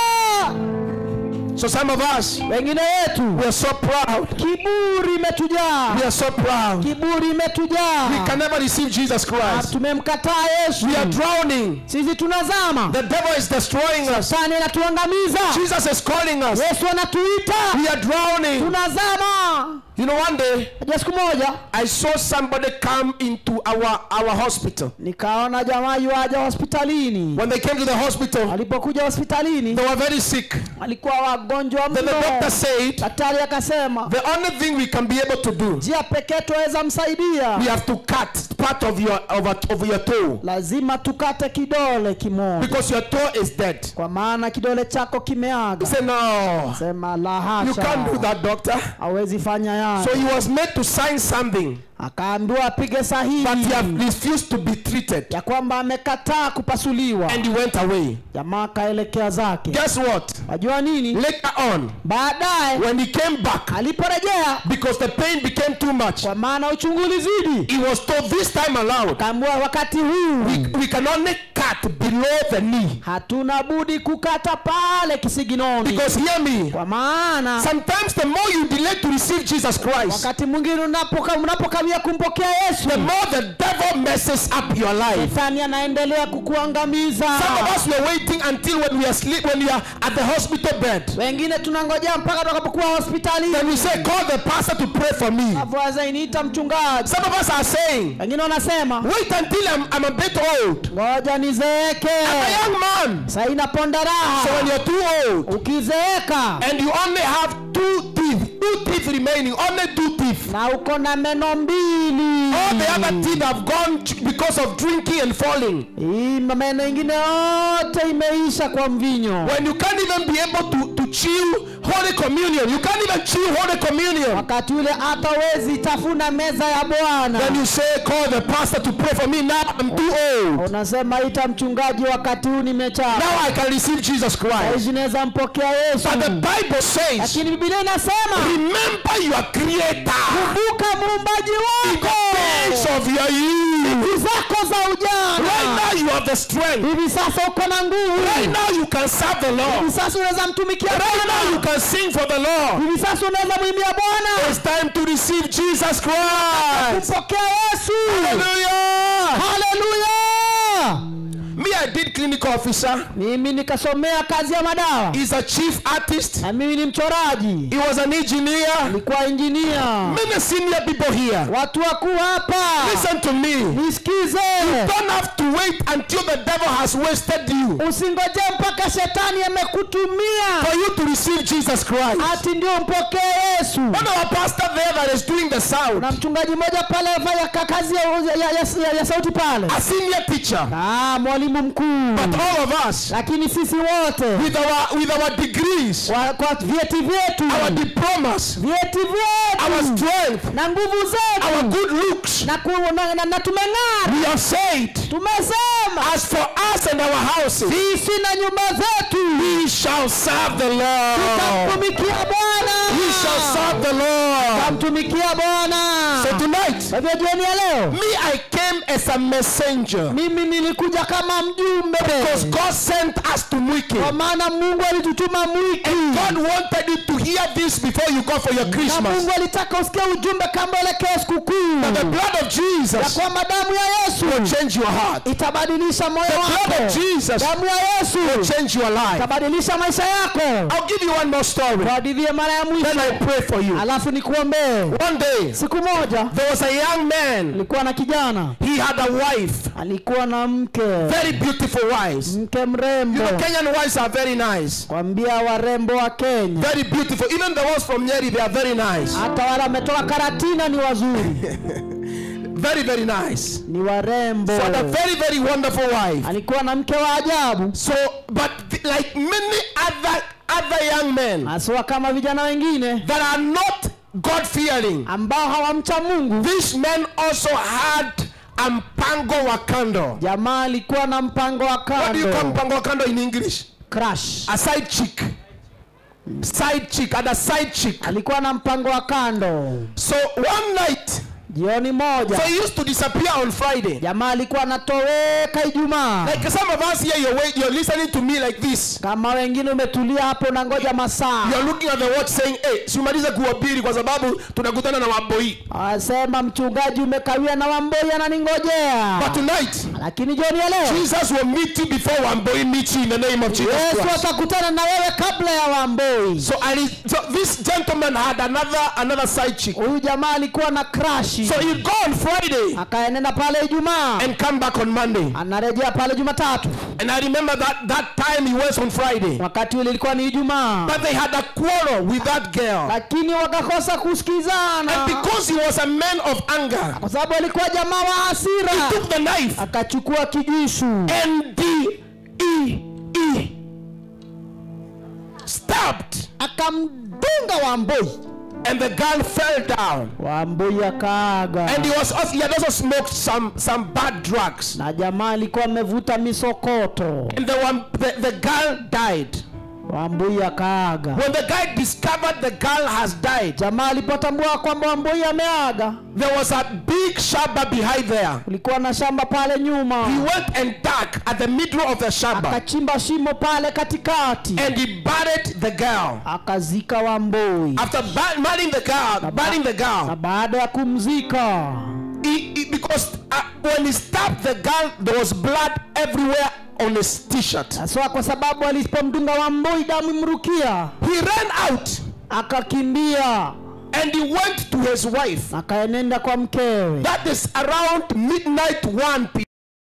S1: So some of us,
S2: Wengine wetu
S1: we are so proud.
S2: kiburi imetujaa,
S1: We are so proud.
S2: kiburi
S1: We
S2: imetujaa,
S1: can never receive Jesus Christ.
S2: tumemkataa Yesu,
S1: We are drowning.
S2: sisi tunazama,
S1: The devil is destroying us.
S2: shetani anatuangamiza,
S1: Jesus is calling us.
S2: Yesu anatuita,
S1: We are drowning.
S2: tunazama.
S1: You know, one day
S2: Aja siku moja
S1: I saw somebody come into our our hospital.
S2: nikaona jamaa yuaja hospitalini.
S1: When they came to the hospital,
S2: Alipokuja hospitalini
S1: they were very sick.
S2: alikuwa wagonjwa
S1: Then the doctor
S2: mno.
S1: said,
S2: Daktari akasema
S1: the only thing we can be able to do,
S2: njia pekee tuweza msaidia,
S1: we have to cut part of your of, a, of your toe
S2: lazima tukate kidole kimoja,
S1: because your toe is dead.
S2: kwa maana kidole chako
S1: He
S2: kimeaga.
S1: said, no,
S2: Sema la
S1: you can't do
S2: hasha,
S1: that, doctor.
S2: hawezi fanya yana.
S1: So he was made to sign something
S2: Akaambiwa apige
S1: that he
S2: sahihi
S1: had refused to be treated,
S2: ya kwamba amekataa kupasuliwa.
S1: and he went away.
S2: Jamaa akaelekea zake.
S1: Guess what?
S2: Wajua nini?
S1: Later on,
S2: Baadaye
S1: when he came back,
S2: aliporejea,
S1: because the pain became too much,
S2: kwa maana uchungu ulizidi,
S1: he was told this time around,
S2: akaambiwa wakati huu
S1: we, we can only cut cut below the knee.
S2: Hatuna budi kukata pale kisiginoni.
S1: Because hear me,
S2: Kwa maana
S1: sometimes the more you delay to receive Jesus Christ,
S2: wakati mwingine unapoka unapokawia kumpokea Yesu,
S1: the more the devil messes up your life.
S2: Shetani anaendelea kukuangamiza.
S1: Some of us were waiting until when we are sleep, when we are at the hospital bed.
S2: Wengine tunangojea mpaka tutakapokuwa hospitali.
S1: Then we say, call the pastor to pray for me.
S2: Afuaza iniita mchungaji.
S1: Some of us are saying,
S2: Wengine wanasema,
S1: wait until I'm, I'm a bit old.
S2: ngoja nizeeke.
S1: I'm a young man.
S2: Sasa inaponda raha.
S1: So when you're too old,
S2: Ukizeeka
S1: and you only have two teeth, two teeth remaining, only two teeth.
S2: na uko na meno mbili,
S1: All the other teeth have gone because of drinking and falling.
S2: hii meno ingine yote imeisha kwa mvinyo.
S1: When you can't even be able to, to chew Holy Communion, you can't even chew Holy Communion.
S2: Wakati ule hata wezi tafuna meza ya Bwana.
S1: Then you say, call the pastor to pray for me. Now I'm too old.
S2: Unasema ita mchungaji wakati huu nimechoka.
S1: Now I can receive Jesus Christ.
S2: Hizi naweza mpokea Yesu.
S1: But the Bible says,
S2: Lakini Biblia inasema,
S1: remember your Creator.
S2: kumbuka muumbaji wako.
S1: Days of your youth.
S2: Siku zako za ujana.
S1: Right now you have the strength.
S2: Hivi sasa uko na nguvu.
S1: Right now you can serve the Lord.
S2: Hivi sasa unaweza mtumikia
S1: Right now you
S2: Bwana.
S1: can sing for the Lord.
S2: Hivi sasa unaweza muimbia Bwana.
S1: It's time to receive Jesus Christ.
S2: Kumpokea Yesu.
S1: Hallelujah.
S2: Hallelujah.
S1: Me, I did clinical officer.
S2: Mimi nikasomea kazi ya madawa.
S1: He's a chief artist.
S2: Na mimi ni mchoraji.
S1: He was an engineer.
S2: Nilikuwa engineer.
S1: Many senior people here.
S2: Watu wakuu hapa.
S1: Listen to me.
S2: Nisikize.
S1: You don't have to wait until the devil has wasted you
S2: Usingoje mpaka shetani amekutumia
S1: for you to receive Jesus Christ.
S2: ati ndio mpokee Yesu.
S1: One of our pastor there that is doing the sound,
S2: Na mchungaji mmoja pale afanya kazi ya, ya, ya, ya, ya sauti pale.
S1: a senior teacher.
S2: Ah, mwalimu mkuu.
S1: But all of us,
S2: Lakini sisi wote
S1: with our with our degrees,
S2: wa, kwa vyeti vyetu,
S1: our diplomas,
S2: vyeti
S1: our
S2: vyetu
S1: strength,
S2: na nguvu
S1: our
S2: zetu
S1: good looks,
S2: na, ku, na, na, na tumeng'ara.
S1: we have said,
S2: Tumesema
S1: as for us and our houses,
S2: sisi na nyumba zetu
S1: we shall serve the Lord.
S2: tutamtumikia Bwana.
S1: We shall serve the Lord.
S2: Tutamtumikia Bwana.
S1: So tonight,
S2: Kwa hivyo jioni ya leo,
S1: me, I came as a messenger
S2: mimi nilikuja kama mjumbe.
S1: because God sent us to Mwiki.
S2: Kwa maana Mungu alitutuma Mwiki.
S1: God wanted you to hear this before you go for your
S2: Na
S1: Christmas.
S2: Mungu alitaka usikie ujumbe kabla elekea sikukuu.
S1: That the blood of
S2: Ya
S1: Jesus
S2: kwamba damu ya Yesu
S1: will change your heart.
S2: itabadilisha moyo
S1: The blood
S2: wako.
S1: of Jesus
S2: Damu ya Yesu
S1: will change your life.
S2: itabadilisha maisha yako.
S1: I'll give you one more story.
S2: Tuadidhie mara ya
S1: Then
S2: mwisho.
S1: I pray for you.
S2: Alafu nikuombee.
S1: One day,
S2: Siku moja
S1: there was a young man.
S2: alikuwa na kijana.
S1: He had a wife.
S2: Alikuwa na mke.
S1: Very beautiful wives.
S2: Mke
S1: You
S2: mrembo.
S1: know, Kenyan wives are very nice.
S2: Kwambia warembo wa Kenya.
S1: Very beautiful. Even the ones from Nyeri, they are very nice.
S2: Hata wale wametoka Karatina ni wazuri.
S1: Very, very nice.
S2: Ni warembo.
S1: So had a very, very wonderful wife.
S2: Alikuwa na mke wa ajabu.
S1: So, but th- like many other other young men
S2: Aswa kama vijana wengine
S1: that are not God-fearing,
S2: ambao hawamcha Mungu.
S1: these men also had a mpango wa kando.
S2: Jamaa alikuwa na mpango wa
S1: What do you call
S2: kando.
S1: mpango wa kando in English?
S2: Crush.
S1: A side chick. Side chick, and a side chick.
S2: Alikuwa na mpango wa kando.
S1: So one night,
S2: Jioni moja
S1: so he used to disappear on Friday.
S2: jamaa alikuwa anatoweka Ijumaa.
S1: Like some of us here, you're, wait, you're listening to me like this.
S2: Kama wengine umetulia hapo na ngoja masaa.
S1: You're looking at the watch saying, hey, simaliza kuhubiri kwa sababu tunakutana na waboi.
S2: Asema mchungaji umekawia na Wamboi ananingojea.
S1: But tonight,
S2: Lakini jioni ya leo
S1: Jesus will meet you before Wamboi meets you in the name of Jesus
S2: Yesu
S1: Christ.
S2: atakutana na wewe kabla ya Wamboi.
S1: So, and he, so this gentleman had another another side chick.
S2: Huyu jamaa alikuwa na crush.
S1: So he'd go on Friday
S2: Akaenenda pale Ijumaa.
S1: and come back on Monday.
S2: Anarejea pale Jumatatu.
S1: And I remember that that time he was on Friday.
S2: Wakati ule ilikuwa ni Ijumaa.
S1: But they had a quarrel with that girl.
S2: Lakini wakakosa kusikizana.
S1: And because he was a man of anger,
S2: Kwa sababu alikuwa jamaa wa hasira.
S1: he took the knife
S2: Akachukua kijishu.
S1: and the E E stabbed,
S2: Akamdunga Wamboi.
S1: and the girl fell down.
S2: Wamboi akaaga.
S1: And he was also, he had also smoked some some bad drugs.
S2: Na jamaa alikuwa amevuta misokoto.
S1: And the one the, the girl died.
S2: Wambui akaaga.
S1: When the guy discovered the girl has died,
S2: Jamaa alipotambua kwamba Wambui ameaga,
S1: there was a big shamba behind there.
S2: kulikuwa na shamba pale nyuma.
S1: He went and dug at the middle of the shamba.
S2: Akachimba shimo pale katikati.
S1: And he buried the girl.
S2: Akazika Wambui.
S1: After burying the girl, burying the girl.
S2: Na baada ya kumzika,
S1: He, he, because uh, when he stabbed the girl, there was blood everywhere on his t-shirt.
S2: So kwa sababu alipomdunga Wambui damu imrukia,
S1: He ran out.
S2: Akakimbia.
S1: And he went to his wife.
S2: Akaenenda kwa mkewe.
S1: That is around midnight one p m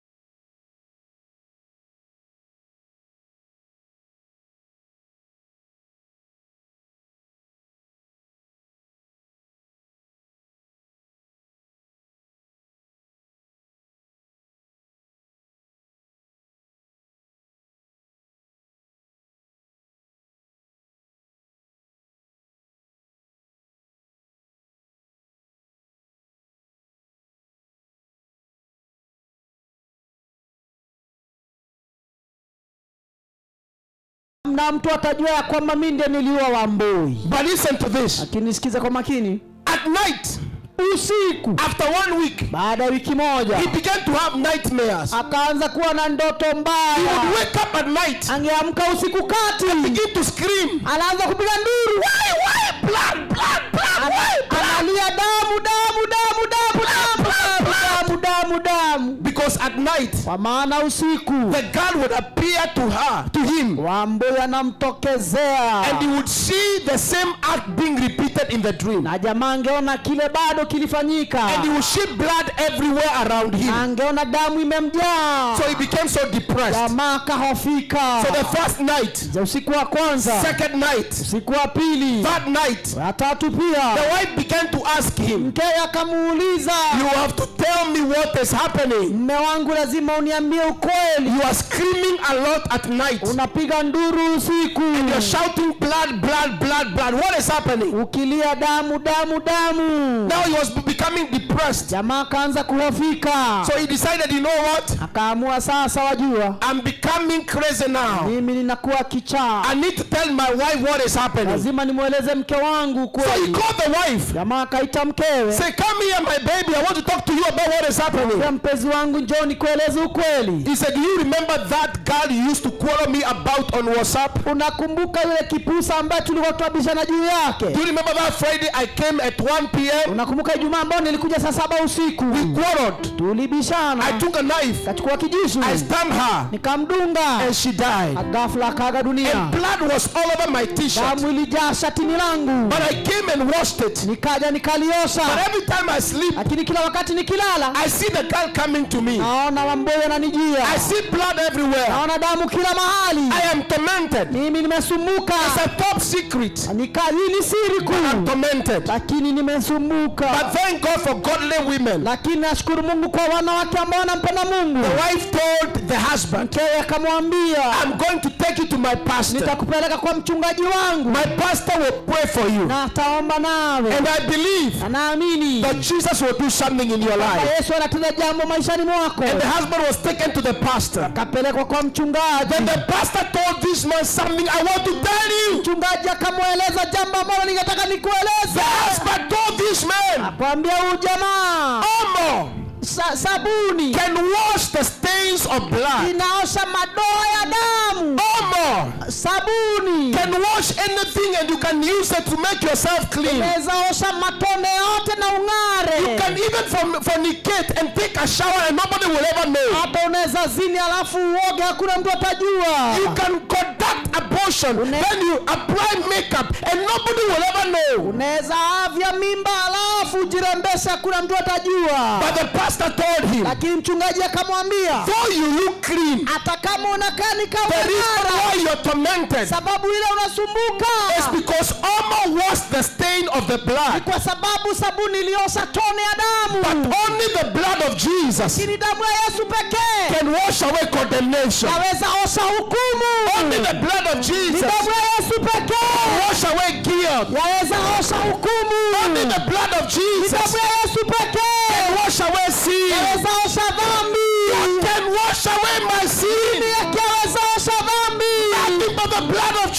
S2: Na mtu atajua ya kwamba mimi ndiye niliua Wambui.
S1: But listen to this.
S2: Lakini sikiza kwa makini.
S1: At night,
S2: usiku,
S1: after one week,
S2: baada ya wiki moja,
S1: he began to have nightmares.
S2: akaanza kuwa na ndoto mbaya.
S1: He would wake up at night,
S2: angeamka usiku kati,
S1: and begin to scream.
S2: anaanza kupiga nduru.
S1: Why, why, blood, blood, blood, why, blood?
S2: Analia damu, damu, damu, damu, damu, damu, damu, damu.
S1: Because at night,
S2: kwa maana usiku,
S1: the God would appear to her, to him,
S2: Wambui anamtokezea,
S1: and he would see the same act being repeated in the dream.
S2: na jamaa angeona kile bado kilifanyika,
S1: And he would see blood everywhere around him.
S2: angeona damu imemjaa.
S1: So he became so depressed.
S2: Jamaa kahofika.
S1: So the first night,
S2: za usiku wa kwanza,
S1: second night,
S2: usiku wa pili,
S1: third night,
S2: wa tatu pia,
S1: the wife began to ask him,
S2: mke akamuuliza,
S1: you have to tell me what is happening.
S2: mme wangu lazima uniambie ukweli.
S1: You are screaming a lot at night.
S2: Unapiga nduru usiku.
S1: You are shouting blood, blood, blood, blood. What is happening?
S2: Ukilia damu, damu, damu.
S1: Now he was becoming depressed.
S2: Jamaa kaanza kuhofika.
S1: So he decided, you know what?
S2: Akaamua sasa, wajua,
S1: I'm becoming crazy now.
S2: mimi ninakuwa kichaa.
S1: I need to tell my wife what is happening.
S2: Lazima nimueleze mke wangu
S1: So he
S2: kweli.
S1: called the wife.
S2: Jamaa akaita mkewe.
S1: Say, come here, my baby. I want to talk to you about what is happening.
S2: Ya mpenzi wangu, njoo nikueleze ukweli.
S1: He said, do you remember that girl you used to quarrel me about on WhatsApp?
S2: Unakumbuka yule kipusa ambaye tulikuwa tunabishana juu yake?
S1: Do you remember that Friday I came at one p m?
S2: Unakumbuka Ijumaa ambayo nilikuja saa saba usiku?
S1: We quarreled.
S2: Tulibishana.
S1: I took a knife.
S2: Kachukua kijisu.
S1: I stabbed her.
S2: Nikamdunga.
S1: And she died.
S2: Ghafla akaga dunia.
S1: And blood was all over my t-shirt.
S2: Damu ilijaa shatini langu.
S1: But I came and washed it.
S2: Nikaja nikaliosha.
S1: But every time I sleep,
S2: lakini kila wakati nikilala,
S1: I see the girl coming to me.
S2: naona Wambui ananijia.
S1: I see blood everywhere.
S2: Naona damu kila mahali.
S1: I am tormented.
S2: Mimi nimesumbuka.
S1: It's a top secret.
S2: Nikajini siri kuu.
S1: I'm tormented.
S2: Lakini nimesumbuka.
S1: But thank God for godly women.
S2: Lakini nashukuru Mungu kwa wanawake ambao wanampenda Mungu.
S1: The wife told the husband,
S2: Mkewe akamwambia,
S1: I'm going to take you to my pastor.
S2: nitakupeleka kwa mchungaji wangu.
S1: My pastor will pray for you.
S2: Na ataomba nawe.
S1: And I believe
S2: Na naamini
S1: that Jesus will do something in your life.
S2: Yesu anatenda jambo maishani mwako.
S1: And the husband was taken to the pastor.
S2: Kapelekwa kwa mchungaji.
S1: Then the pastor told this man something I want to tell you.
S2: Mchungaji akamweleza jambo ambalo ningetaka nikueleze.
S1: The husband told this man,
S2: akamwambia huyu jamaa,
S1: Omo
S2: Sa sabuni
S1: can wash the stains of blood.
S2: inaosha madoa ya damu.
S1: Omo
S2: Sabuni
S1: can wash anything and you can use it to make yourself clean.
S2: inaweza osha matone yote na ung'are.
S1: You can even forn- fornicate and take a shower and nobody will ever know.
S2: Hata unaweza zini alafu uoge, hakuna mtu atajua.
S1: You can conduct abortion, then you apply makeup and nobody will ever know.
S2: Unaweza avya mimba alafu ujirembesha, hakuna mtu atajua.
S1: But the pastor told him,
S2: Lakini mchungaji akamwambia,
S1: though you look clean,
S2: hata kama unakaa ni kama
S1: the reason why you're tormented
S2: sababu ile unasumbuka
S1: is because Omo washed the stain of the blood.
S2: kwa sababu sabuni iliosha tone ya damu.
S1: But only the blood of Jesus
S2: Lakini damu ya Yesu pekee
S1: can wash away condemnation.
S2: yaweza osha hukumu.
S1: Only the blood of
S2: Ni
S1: Jesus
S2: damu ya Yesu
S1: can
S2: pekee
S1: wash away guilt.
S2: yaweza osha hukumu.
S1: Only the blood of
S2: Ni
S1: Jesus
S2: damu ya Yesu
S1: can
S2: pekee
S1: wash away sin.
S2: yaweza osha dhambi.
S1: Can wash away my sin.
S2: Yaweza osha dhambi.
S1: Nothing but the blood of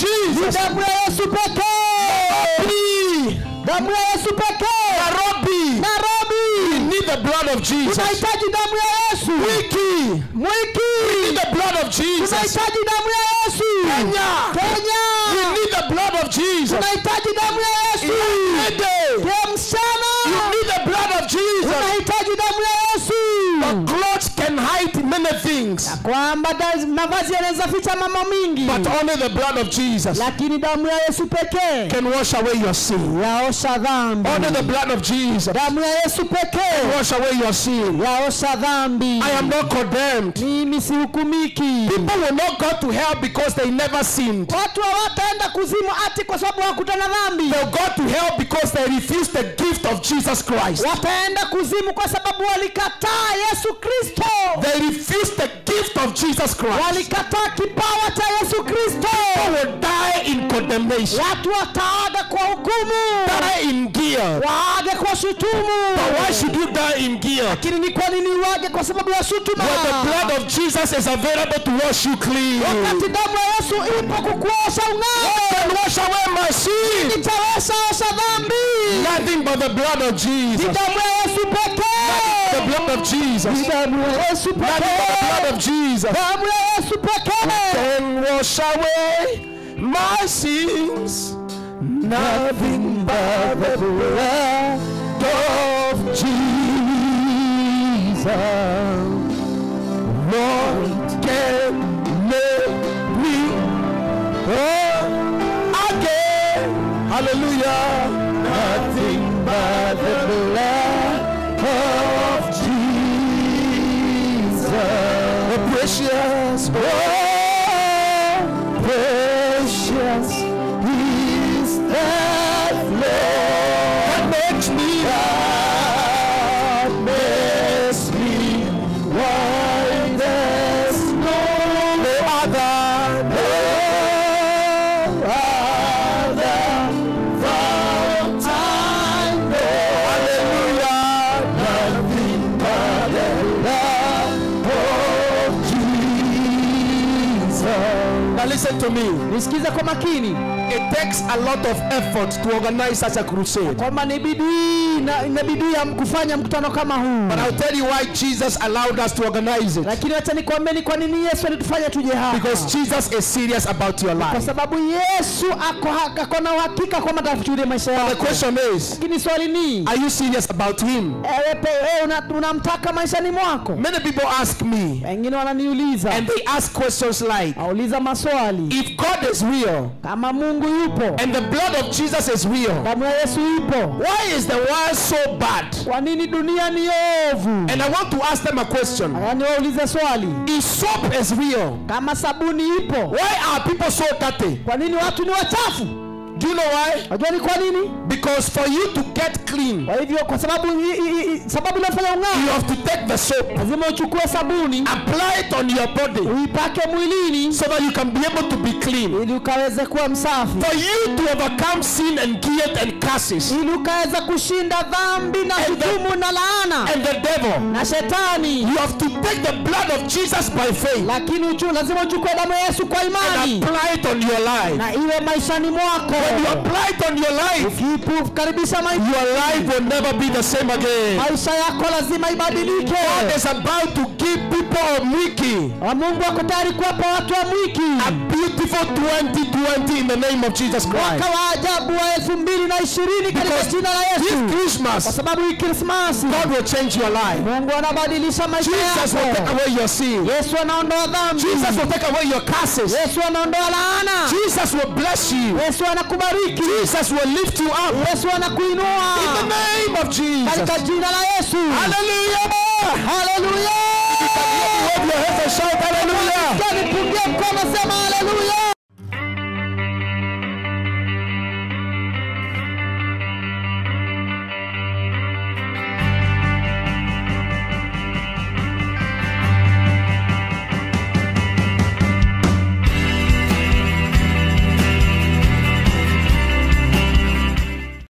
S1: Jesus.
S2: Damu ya Yesu pekee. Damu ya Yesu pekee.
S1: Nairobi.
S2: Nairobi.
S1: We need the blood of Jesus.
S2: Tunahitaji damu ya Yesu.
S1: Wiki.
S2: Mwiki.
S1: We need the blood of Jesus.
S2: Tunahitaji damu ya Yesu.
S1: Kenya.
S2: Kenya.
S1: We need the blood of Jesus.
S2: Tunahitaji damu ya Yesu. Msichana.
S1: You need the blood of Jesus.
S2: Tunahitaji damu ya Yesu.
S1: The clothes can hide many things,
S2: kwamba mavazi yanaweza ficha mambo mingi,
S1: but only the blood of Jesus
S2: lakini damu ya Yesu pekee
S1: can wash away your sin.
S2: yaosha dhambi.
S1: Only the blood of Jesus
S2: Damu ya Yesu pekee
S1: can wash away your sin.
S2: yaosha dhambi.
S1: I am not condemned.
S2: Mimi sihukumiki.
S1: People will not go to hell because they never sinned.
S2: Watu hawataenda kuzimu ati kwa sababu hawakutana dhambi.
S1: They'll go to hell because they refuse the gift of Jesus Christ.
S2: Wataenda kuzimu kwa sababu walikataa Yesu Kristo.
S1: They refuse the gift of Jesus Christ.
S2: Walikataa kipawa cha Yesu Kristo.
S1: They will die in condemnation.
S2: Watu wataaga kwa hukumu.
S1: Die in guilt.
S2: Waage kwa shutumu.
S1: But why should you die in guilt?
S2: Lakini ni kwa nini waage kwa sababu ya shutuma?
S1: When the blood of Jesus is available to wash you clean.
S2: Wakati damu ya Yesu ipo kukuosha ung'are.
S1: Can wash away my sin.
S2: Itaweza osha dhambi.
S1: Nothing but the blood of Jesus.
S2: Ni damu ya Yesu pekee.
S1: The blood of Jesus.
S2: Ni damu ya Yesu
S1: Nothing but the
S2: pekee.
S1: blood of Jesus.
S2: Damu ya Yesu pekee.
S1: Can wash away my sins. Nothing but the blood of Jesus. Lord, can make me whole again. Hallelujah. Nothing but the blood of Jesus. Oh, precious, oh, precious is that blood that makes me, that makes me white as snow. No other, no other fountain, no. Hallelujah. Nothing but the blood of Jesus. Now listen to me.
S2: Nisikize kwa makini.
S1: It takes a lot of effort to organize such a crusade.
S2: Kwamba ni bidii na ina bidii ya kufanya mkutano kama huu.
S1: But I'll tell you why Jesus allowed us to organize it.
S2: Lakini acha nikwambie ni kwa nini Yesu alitufanya tuje hapa.
S1: Because Jesus is serious about your
S2: Kwa
S1: life.
S2: sababu Yesu ako ako na uhakika kwamba atakuchukulia maisha yako.
S1: The question is,
S2: Lakini swali ni,
S1: are you serious about him?
S2: ewe pe wewe unamtaka maishani mwako?
S1: Many people ask me,
S2: Wengine wananiuliza.
S1: and they ask questions like,
S2: Auliza maswali.
S1: if God is real
S2: Kama Mungu yupo,
S1: and the blood of Jesus is real,
S2: damu ya Yesu ipo,
S1: why is the world so bad?
S2: kwa nini dunia ni ovu?
S1: And I want to ask them a question.
S2: Yaani waulize swali.
S1: If soap is real,
S2: Kama sabuni ipo,
S1: why are people so dirty?
S2: kwa nini watu ni wachafu?
S1: Do you know why?
S2: Unajua ni kwa nini?
S1: Because for you to get clean,
S2: Kwa hivyo kwa sababu i, i, i, sababu inafanya
S1: you
S2: ung'are,
S1: have to take the soap,
S2: lazima uchukue sabuni,
S1: apply it on your body,
S2: uipake mwilini
S1: so that you can be able to be clean.
S2: ili ukaweze kuwa msafi.
S1: For you to overcome sin and guilt and curses
S2: Ili ukaweza kushinda dhambi na
S1: And the-
S2: hukumu na laana
S1: and the devil,
S2: na shetani.
S1: you have to take the blood of Jesus by faith
S2: Lakini uchu, lazima uchukue damu ya Yesu kwa
S1: and
S2: imani
S1: apply it on your life.
S2: na iwe maishani mwako.
S1: When you apply it on your life,
S2: Ukikaribisha maisha,
S1: your life will never be the same again.
S2: maisha yako lazima ibadilike.
S1: God is about to give people of Mwiki
S2: Wa Mungu wako tayari kuwapa watu wa Mwiki
S1: a beautiful twenty twenty in the name of Jesus
S2: mwaka
S1: Christ.
S2: wa ajabu wa elfu mbili na ishirini katika
S1: Because
S2: jina la
S1: this
S2: Yesu. Kwa
S1: Christmas,
S2: sababu hii Krismasi
S1: God will change your life.
S2: Mungu anabadilisha maisha
S1: Jesus will take
S2: yako.
S1: away your sin.
S2: Yesu anaondoa dhambi.
S1: Jesus will take away your curses.
S2: Yesu anaondoa laana.
S1: Jesus will bless you.
S2: Yesu anakubariki.
S1: Jesus will lift you up.
S2: Yesu anakuinua.
S1: In the name of Jesus.
S2: Katika jina la Yesu.
S1: Hallelujah.
S2: Hallelujah.
S1: Wave your hands and shout hallelujah.
S2: Nipungie mkono, sema hallelujah.